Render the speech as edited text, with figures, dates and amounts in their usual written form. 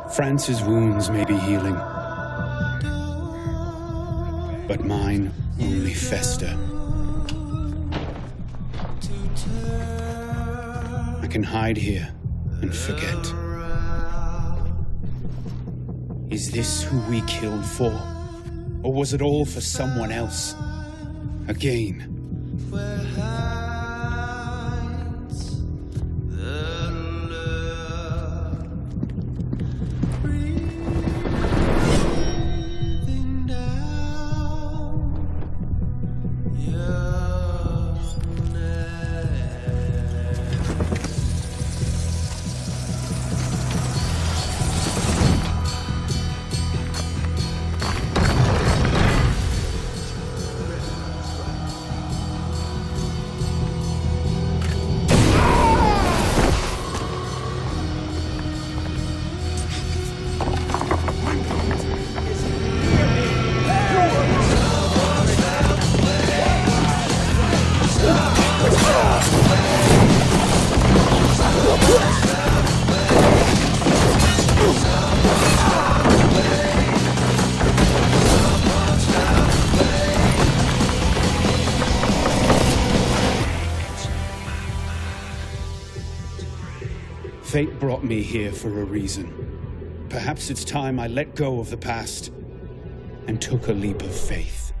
France's wounds may be healing, but mine only fester. I can hide here and forget. Is this who we killed for? Or was it all for someone else? Again. Fate brought me here for a reason. Perhaps it's time I let go of the past and took a leap of faith.